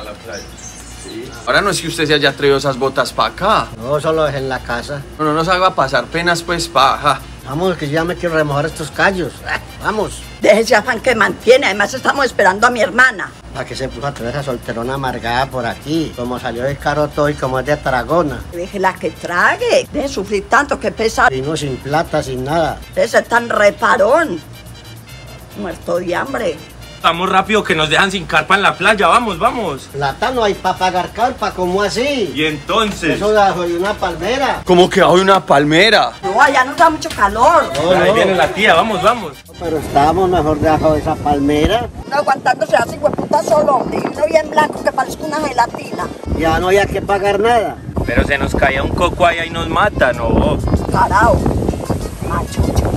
la playa. Sí. Ahora no es que usted se haya traído esas botas para acá. No, solo es en la casa. No nos haga pasar penas, pues, paja. Vamos, que ya me quiero remojar estos callos. Vamos. Deje ese afán que mantiene, además estamos esperando a mi hermana. ¿Para que se puso a traer esa solterona amargada por aquí? Como salió de Caroto y como es de Tarragona. Déjela que trague, deje sufrir tanto, que pesa. Vino sin plata, sin nada. Ese tan reparón. Muerto de hambre. Vamos rápido que nos dejan sin carpa en la playa, vamos. Plata no hay para pagar carpa, ¿cómo así? Y entonces... Eso de una palmera. ¿Cómo que hay una palmera? No, allá nos da mucho calor. Ahí viene la tía, vamos. Pero estábamos mejor debajo de esa palmera. No aguantándose así, hueputa solo, hombre. Y uno bien blanco que parezca una gelatina. Ya no había que pagar nada. Pero se nos caía un coco ahí y nos mata, ¿no? Carajo. Machucho.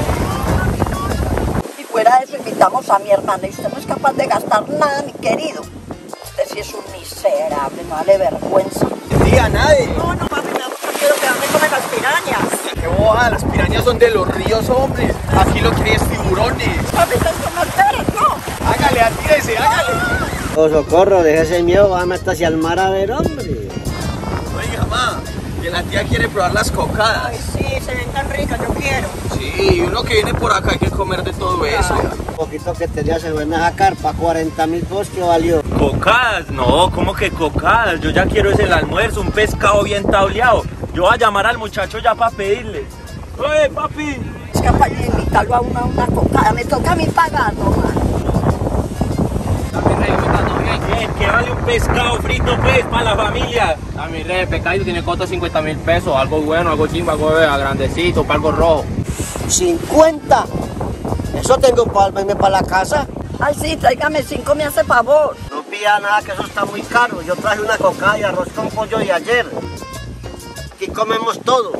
Y fuera de eso invitamos a mi hermana y usted no es capaz de gastar nada, mi querido. Usted sí es un miserable, no vale vergüenza. Tía, nadie. No, papi, me da mucho miedo que me comen las pirañas. ¡Qué boja! Las pirañas son de los ríos, hombre. Aquí lo que hay es tiburones. Papi, estás con las peras, ¿no? Hágale, atírese, hágale. Oh, socorro, deje ese miedo, vamos hasta hacia el mar a ver, hombre. Oiga, ma, que la tía quiere probar las cocadas. Ay, sí, se ven tan ricas, yo quiero. Sí, uno que viene por acá hay que comer de todo eso. Un poquito que tenía se buena a carpa, 40.000 pesos que valió. ¿Cocadas? No, ¿cómo que cocadas? Yo ya quiero es el almuerzo, un pescado bien tableado. Yo voy a llamar al muchacho ya para pedirle. ¡Oye, papi! Es capaz de invitarlo a una cocada, me toca a mí pagar, nomás. Bien, que vale un pescado frito, pues, para la familia. A mi rey, el pescado tiene costo de 50.000 pesos. Algo bueno, algo chimba, algo grandecito, para algo rojo. 50. Eso tengo para irme para la casa. Ay, sí, tráigame 5, me hace favor. No pida nada, que eso está muy caro. Yo traje una cocada y arroz con pollo de ayer. Aquí comemos todos.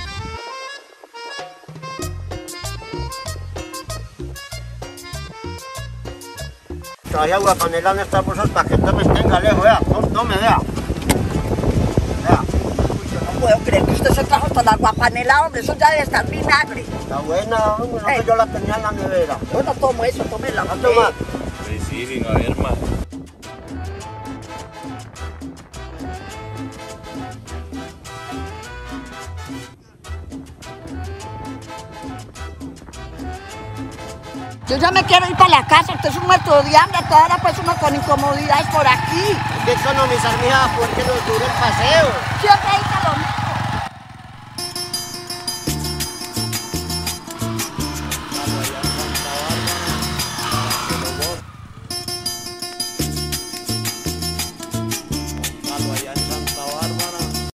Traje agua panela en estas bolsas para que esto me tenga lejos, vea. No me vea. Vea. No puedo creer que usted se trajo toda la guapanela, hombre, eso ya debe estar vinagre. Está buena, hombre, no que yo la tenía en la nevera. Yo no tomo eso, tómela. ¿Va a tomar? Sí, sin haber más. Yo ya me quiero ir para la casa, usted es un muerto de hambre, toda hora pues uno con incomodidades por aquí. Hay que economizar, mija, porque nos dure el paseo. Siempre hay que lo mismo.